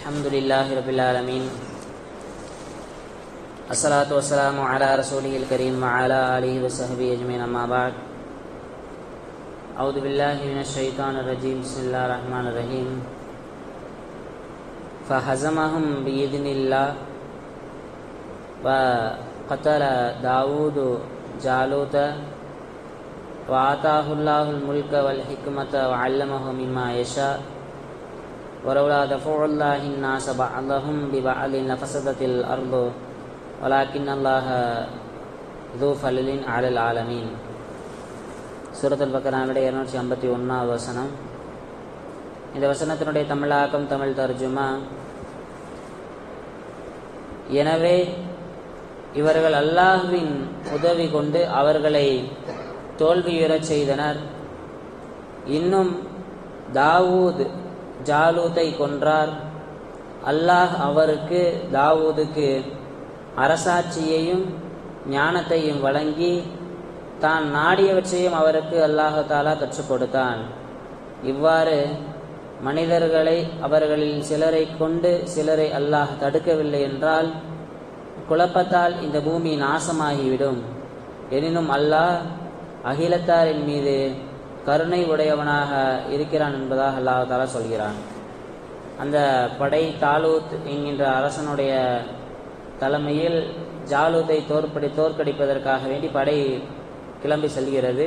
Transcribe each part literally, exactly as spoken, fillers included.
Alhamdulillahi Rabbil Alamin. Assalatu wassalamu ala rasulihil kareem wa ala alihi wa sahbihi ajmain, amma ba'd. A'udhu billahi minash shaitanir rajim. Bismillahir rahmanir rahim. Fahazamahum biidhnillah wa qatala Dawudu Jaluta wa ataahu Allahul mulka wal hikmata wa 'allamahu mimma yasha. ولولا دفع الله الناس بعضهم ببعض لفسدت الأرض ولكن الله ذو فضل على العالمين. சூரத்துல் பக்ராவுடைய இருநூற்றி ஐம்பத்தி ஒன்றாவது வசனம். இந்த வசனத்தினுடைய தமிழாக்கம், தமிழ் தர்ஜுமா. எனவே இவர்கள் அல்லாஹ்வின் உதவி கொண்டு அவர்களை தோல்வியுறச் செய்தனர். இன்னும் தாவூத் ஜாலூத்தை கொன்றார். அல்லாஹ் அவருக்கு தாவூதுக்கு அரசாட்சியையும் ஞானத்தையும் வழங்கி தான் நாடியவற்றையும் அவருக்கு அல்லாஹ் தஆலா கற்றுக் கொடுத்தான். இவ்வாறு மனிதர்களை அவர்களில் சிலரை கொண்டு சிலரை அல்லாஹ் தடுக்கவில்லை என்றால் குழப்பத்தால் இந்த பூமி நாசமாகிவிடும். எனினும் அல்லாஹ் அகிலத்தாரின் மீது கருணை உடையவனாக இருக்கிறான் என்பதாக அல்லாஹ் தஆலா சொல்கிறான். அந்த படை தாலூத் என்கின்ற அரசனுடைய தலைமையில் ஜாலூத்தை தோற்படி தோற்கடிப்பதற்காக வேண்டி படை கிளம்பி செல்கிறது.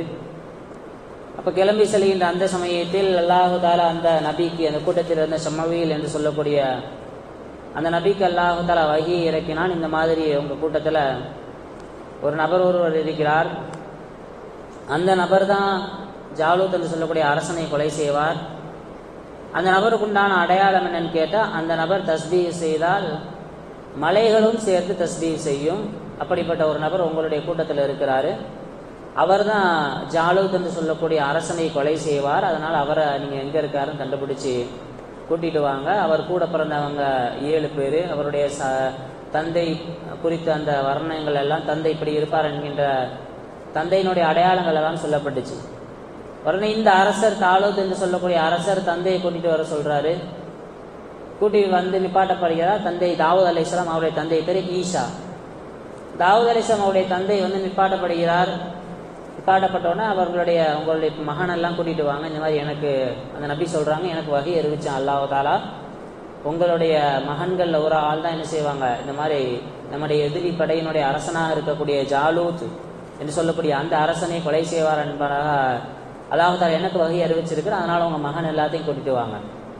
அப்போ கிளம்பி செல்கின்ற அந்த சமயத்தில் அல்லாஹ் தஆலா அந்த நபிக்கு, அந்த கூட்டத்தில் இருந்த ஷமவீல் என்று சொல்லக்கூடிய அந்த நபிக்கு அல்லாஹ் தஆலா வஹி இறக்கினான். இந்த மாதிரி உங்கள் கூட்டத்தில் ஒரு நபர் ஒருவர் இருக்கிறார், அந்த நபர் தான் ஜாலூத் என்று சொல்லக்கூடிய அரசனை கொலை செய்வார். அந்த நபருக்கு உண்டான அடையாளம் என்னன்னு கேட்டால், அந்த நபர் தஸ்பீஹ் செய்தால் மலைகளும் சேர்த்து தஸ்பீஹ் செய்யும். அப்படிப்பட்ட ஒரு நபர் உங்களுடைய கூட்டத்தில் இருக்கிறாரு. அவர் தான் ஜாலூத் என்று சொல்லக்கூடிய அரசனை கொலை செய்வார். அதனால் அவரை நீங்கள் எங்கே இருக்காருன்னு கண்டுபிடிச்சி கூட்டிட்டு வாங்க. அவர் கூட பிறந்தவங்க ஏழு பேர். அவருடைய ச தந்தை குறித்த அந்த வர்ணங்கள் எல்லாம், தந்தை இப்படி இருப்பார் என்கின்ற தந்தையினுடைய அடையாளங்கள் எல்லாம் சொல்லப்பட்டுச்சு. உடனே இந்த அரசர், தாலூத் என்று சொல்லக்கூடிய அரசர் தந்தையை கூட்டிட்டு வர சொல்றாரு. கூட்டி வந்து நிப்பாட்டப்படுகிறார். தந்தை தாவூத் அலைஹிஸ்ஸலாம், அவருடைய தந்தை பேரு ஈஷா. தாவூத் அலைஹிஸ்ஸலாம் அவருடைய தந்தை வந்து நிப்பாட்டப்படுகிறார். நிப்பாட்டப்பட்டோன்னே அவர்களுடைய உங்களுடைய மகனெல்லாம் கூட்டிட்டு வாங்க. இந்த மாதிரி எனக்கு அந்த நபி சொல்றாங்க, எனக்கு வகை அறிவிச்சான் அல்லாஹ் தஆலா, உங்களுடைய மகன்கள்ல ஒரு ஆள் தான் என்ன செய்வாங்க, இந்த மாதிரி நம்முடைய எதிரி படையினுடைய அரசனாக இருக்கக்கூடிய ஜாலூத் என்று சொல்லக்கூடிய அந்த அரசனை கொலை செய்வார் என்பதாக அல்லாஹ் தஆலா எனக்கு வகை அறிவிச்சிருக்கிற, அதனால உங்க மகன் எல்லாத்தையும் கூட்டிட்டு வாங்க.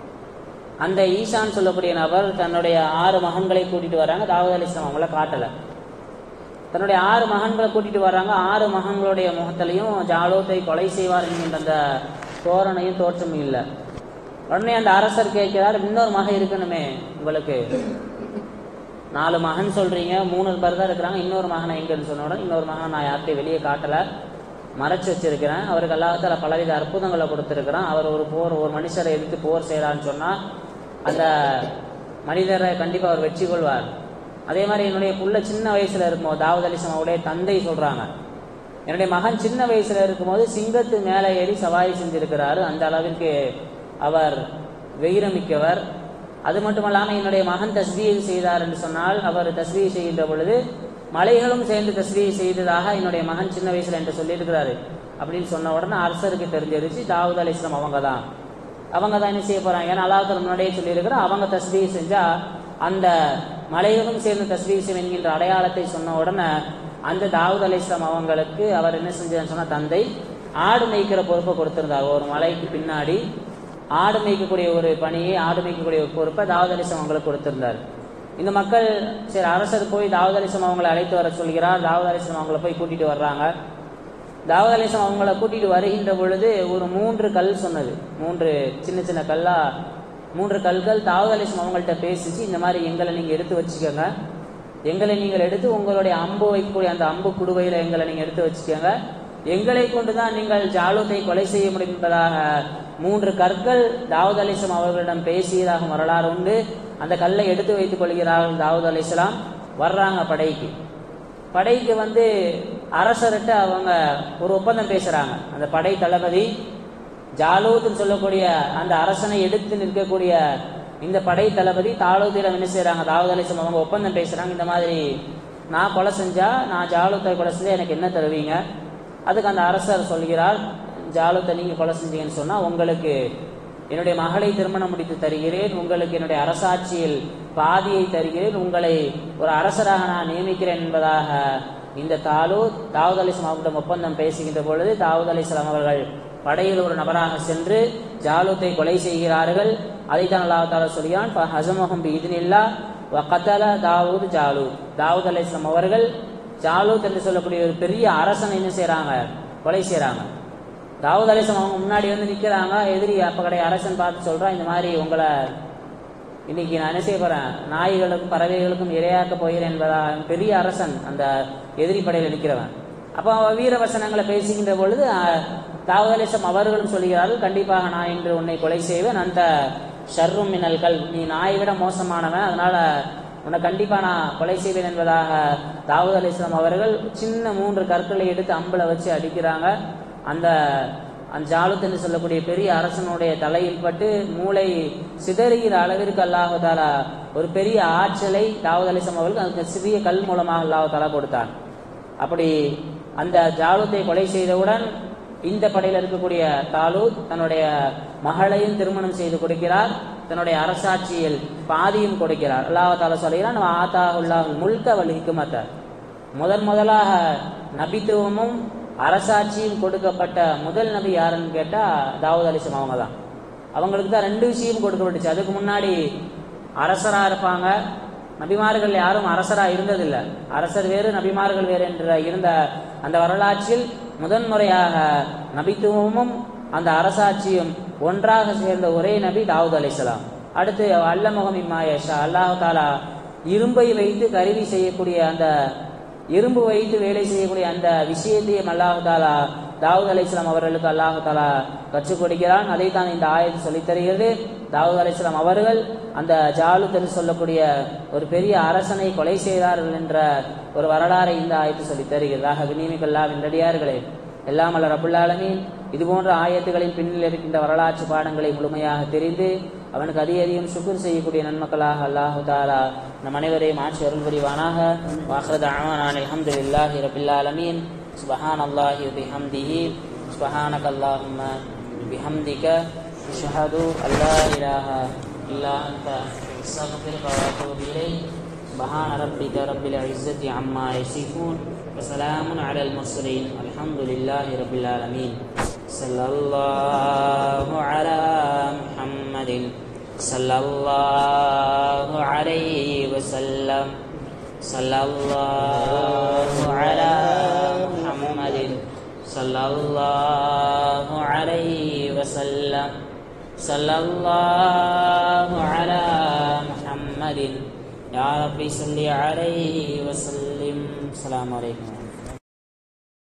அந்த ஈசான் சொல்லக்கூடிய நபர் தன்னுடைய ஆறு மகன்களை கூட்டிட்டு வர்றாங்க. தாவூத் அலைஹிஸ்ஸலாம் அவங்கள காட்டல. தன்னுடைய ஆறு மகன்களை கூட்டிட்டு வர்றாங்க. ஆறு மகன்களுடைய முகத்திலையும் ஜாலூத்தை கொலை செய்வார் என்கின்ற அந்த தோரணையும் தோற்றமும் இல்லை. உடனே அந்த அரசர் கேட்கிறார், இன்னொரு மகன் இருக்கணுமே உங்களுக்கு, நாலு மகன் சொல்றீங்க, மூணு பேர் தான் இருக்கிறாங்க, இன்னொரு மகனை எங்கன்னு சொன்ன உடனே, இன்னொரு மகனை நான் யார்கிட்டையும் வெளியே காட்டல, மறைச்சு வச்சிருக்கிறேன். அவருக்கு அல்லாஹ் தஆலா பலவித அற்புதங்களை கொடுத்திருக்கிறான். அவர் ஒரு போர் ஒரு மனுஷரை எதிர்த்து போர் செய்யறான்னு சொன்னா அந்த மனிதரை கண்டிப்பா அவர் வெற்றி கொள்வார். அதே மாதிரி என்னுடைய புள்ள சின்ன வயசுல இருக்கும்போது, தாவூத் அலைஹிஸ்ஸலாம் அவருடைய தந்தை சொல்றாங்க, என்னுடைய மகன் சின்ன வயசுல இருக்கும்போது சிங்கத்து மேலே ஏறி சவாரி செஞ்சிருக்கிறாரு. அந்த அளவிற்கு அவர் வீரமிக்கவர். அது மட்டுமல்லாம என்னுடைய மகன் தஸ்பீஹ் செய்தார் என்று சொன்னால், அவர் தஸ்பீஹ் செய்கின்ற பொழுது மலைகளும் சேர்ந்து தஸ்பீஹ் செய்ததாக என்னுடைய மகன் சின்ன வயசுல என்று சொல்லியிருக்கிறாரு அப்படின்னு சொன்ன உடனே அரசருக்கு தெரிஞ்சிருச்சு, தாவூத் அலைஹிஸ்ஸலாம் அவங்க தான் அவங்க தான் என்ன செய்ய போறாங்க. ஏன்னா அல்லாஹ் தஆலா முன்னாடியே சொல்லியிருக்கிற, அவங்க தஸ்பீஹ் செஞ்சா அந்த மலைகளும் சேர்ந்து தஸ்பீஹ் செய்யும் என்கின்ற அடையாளத்தை சொன்ன உடனே அந்த தாவூத் அலைஹிஸ்ஸலாம் அவங்களுக்கு அவர் என்ன செஞ்சான்னு சொன்னா, தந்தை ஆடு மேய்க்கிற பொறுப்பை கொடுத்திருந்தார். ஒரு மலைக்கு பின்னாடி ஆடு மேய்க்கக்கூடிய ஒரு பணியை, ஆடு மேய்க்கக்கூடிய ஒரு பொறுப்பை தாவூத் அலைஹிஸ்ஸலாம் அவங்களுக்கு கொடுத்திருந்தார். இந்த மக்கள் சரி, அரசர் போய் தாவூத் அலைஹிஸ்ஸலாம் அவங்களை அழைத்து வர சொல்கிறார். தாவூத் அலைஹிஸ்ஸலாம் அவங்களை போய் கூட்டிட்டு வர்றாங்க. தாவூத் அலைஹிஸ்ஸலாம் அவங்களை கூட்டிட்டு வருகின்ற பொழுது ஒரு மூன்று கல் சொன்னது, மூன்று சின்ன சின்ன கல்லா மூன்று கல்கள் தாவூத் அலைஹிஸ்ஸலாம் அவங்கள்ட்ட பேசிச்சு, இந்த மாதிரி எங்களை நீங்க எடுத்து வச்சுக்கோங்க, எங்களை நீங்கள் எடுத்து உங்களுடைய அம்பு வைக்கக்கூடிய அந்த அம்பு குடுவையில எங்களை நீங்க எடுத்து வச்சுக்கோங்க, எங்களை கொண்டுதான் நீங்கள் ஜாலூத்தை கொலை செய்ய முடியும் என்பதாக மூன்று கற்கள் தாவூத் அலைஹிஸ்ஸலாம் அவர்களிடம் பேசியதாக வரலாறு உண்டு. அந்த கல்லை எடுத்து வைத்துக் கொள்கிறார்கள். தாவூத் அலைஹிஸ்ஸலாம் வர்றாங்க படைக்கு. படைக்கு வந்து அரசர்கிட்ட அவங்க ஒரு ஒப்பந்தம் பேசுறாங்க. அந்த படை தளபதி ஜாலூத்னு சொல்லக்கூடிய அந்த அரசனை எடுத்து நிற்கக்கூடிய இந்த படை தளபதி தாலூத்திடம் என்ன செய்யறாங்க, தாவூத் அலைஹிஸ்ஸலாம் அவங்க ஒப்பந்தம் பேசுறாங்க. இந்த மாதிரி நான் கொலை செஞ்சா, நான் ஜாலூத்தை கொலை செஞ்சா எனக்கு என்ன தருவீங்க? அதுக்கு அந்த அரசர் சொல்கிறார், ஜாலூத்தை நீங்க கொலை செஞ்சீங்கன்னு சொன்னா உங்களுக்கு என்னுடைய மகளை திருமணம் முடித்து தருகிறேன், உங்களுக்கு என்னுடைய அரசாட்சியில் பாதியை தருகிறேன், உங்களை ஒரு அரசராக நான் நியமிக்கிறேன் என்பதாக இந்த தாலூத் தாவூத் அலைஹிஸ்ஸலாம் அவர்களிடம் ஒப்பந்தம் பேசுகின்ற பொழுது தாவூத் அலைஹிஸ்ஸலாம் அவர்கள் படையில் ஒரு நபராக சென்று ஜாலூத்தை கொலை செய்கிறார்கள். அதைத்தான் அல்லாஹ் தஆலா சொல்கிறான், ஃபஹஸமஹும் பிஇذنில்லாஹ் வகதல தாவூத் ஜாலூத். தாவூத் அலைஹிஸ்ஸலாம் அவர்கள் ஜாலூத் என்று சொல்லக்கூடிய ஒரு பெரிய அரசனை என்ன செய்யறாங்க, கொலை செய்யறாங்க. தாவூத் அலைஹிஸ்ஸலாம் அவங்க முன்னாடி வந்து நிக்கிறாங்க. எதிரி அப்ப கிடையாது அரசன் பார்த்து சொல்றான், இந்த மாதிரி உங்களை இன்னைக்கு நான் என்ன செய்ய போறேன், நாய்களுக்கும் பறவைகளுக்கும் இரையாக்க போகிறேன் என்பதா பெரிய அரசன் அந்த எதிரி படையில் நிற்கிறவன். அப்போ வீர வசனங்களை பேசுகின்ற பொழுது தாவூத் அலைஹிஸ்ஸலாம் அவர்களும் சொல்கிறார்கள், கண்டிப்பாக நான் இன்று உன்னை கொலை செய்வேன், அந்த ஷர்ரும் மினல்கள், நீ நாயை விட மோசமானவன், அதனால உன்னை கண்டிப்பா நான் கொலை செய்வேன் என்பதாக தாவூத் அலைஹிஸ்ஸலாம் அவர்கள் சின்ன மூன்று கற்களை எடுத்து அம்புல வச்சு அடிக்கிறாங்க. அந்த அந்த ஜாலூத் என்று சொல்லக்கூடிய பெரிய அரசனுடைய தலையில் பட்டு மூளை சிதறுகிற அளவிற்கு அல்லாஹ் தஆலா ஒரு பெரிய ஆற்றலை தாவூத் அலைஹிஸ்ஸலாம் அவர்களுக்கு அந்த சிறிய கல் மூலமாக அல்லாஹ் தஆலா கொடுத்தான். அப்படி அந்த ஜாலூத்தை கொலை செய்தவுடன் இந்த படையில் இருக்கக்கூடிய தாலூத் தன்னுடைய மகளையும் திருமணம் செய்து கொடுக்கிறார், தன்னுடைய அரசாட்சியில் பாதியும் கொடுக்கிறார். அல்லாஹ் தஆலா சொல்கிறான், ஆதாஹுல்லாஹுல் முல்க வல் ஹிக்மத, முதன் முதலாக நபித்துவமும் அரசாட்சியும் கொடுக்கப்பட்ட முதல் நபி யாருன்னு கேட்டா தாவூத் அலைஹிஸ்ஸலாம் அவங்க தான். அவங்களுக்கு தான் ரெண்டு விஷயம் கொடுக்கப்பட்டுச்சு. அதுக்கு முன்னாடி அரசரா இருப்பாங்க, நபிமார்கள் யாரும் அரசரா இருந்ததில்லை, அரசர் வேறு நபிமார்கள் வேறு என்ற இருந்த அந்த வரலாற்றில் முதன்முறையாக நபித்துவமும் அந்த அரசாட்சியும் ஒன்றாக சேர்ந்த ஒரே நபி தாவூத் அலைஹிஸ்ஸலாம். அடுத்து அல்லமஹு மிம்மா யஷா, அல்லாஹ் தஆலா இரும்பை வைத்து கருவி செய்யக்கூடிய அந்த இரும்பு வைத்து வேலை செய்யக்கூடிய அந்த விஷயத்தையும் அல்லாஹ் தஆலா தாவூத் அலைஹிஸ்ஸலாம் அவர்களுக்கு அல்லாஹ் தஆலா கற்றுக் கொடுக்கிறான். அதைத்தான் இந்த ஆயத்து சொல்லித் தருகிறது. தாவூத் அலைஹிஸ்ஸலாம் அவர்கள் அந்த ஜாலூத் என்று சொல்லக்கூடிய ஒரு பெரிய அரசனை கொலை செய்தார்கள் என்ற ஒரு வரலாறை இந்த ஆயத்து சொல்லித் தருகிறது. ஆக வினிமிக்கல்லாவின் நடிகார்களே, எல்லாம் அல்ல ரப்புல் ஆலமீன் இதுபோன்ற ஆயத்துகளின் பின்னில் இருக்கின்ற வரலாற்று பாடங்களை முழுமையாக தெரிந்து அவனுக்கு அதிக அதிகம் சுக்குர் செய்யக்கூடிய நன்மக்களாக அல்லாஹு தஆலா நம் அனைவரையும் ஆட்சி அருள் புரிவானாக. வாஹிரு தஅவானா அல்ஹம்துலில்லாஹி ரப்பில் ஆலமீன். சுப்ஹானல்லாஹி வ பிஹம்திஹி சுப்ஹானக அல்லாஹும்ம பிஹம்திக அஷ்ஹது அல்லா இலாஹா இல்லா அன்த அஸ்தக்ஃபிருக வ அத்தூபு இலைக். சுப்ஹான ரப்பிக ரப்பில் இஸ்ஸத்தி அம்மா யசிஃபூன் வ ஸலாமுன் அலல் முர்ஸலீன் அல்ஹம்துலில்லாஹி ரப்பில் ஆலமீன். ஸல்லல்லாஹு அலா முஹம்மதின் ஸல்லல்லாஹு அலைஹி வஸல்லம். ஸல்லல்லாஹு அலா முஹம்மதின் ஸல்லல்லாஹு அலைஹி வஸல்லம். ஸல்லல்லாஹு அலா முஹம்மதின் யா ரப்பி ஸல்லி அலைஹி வஸல்லிம். அஸ்ஸலாமு அலைக்கும்.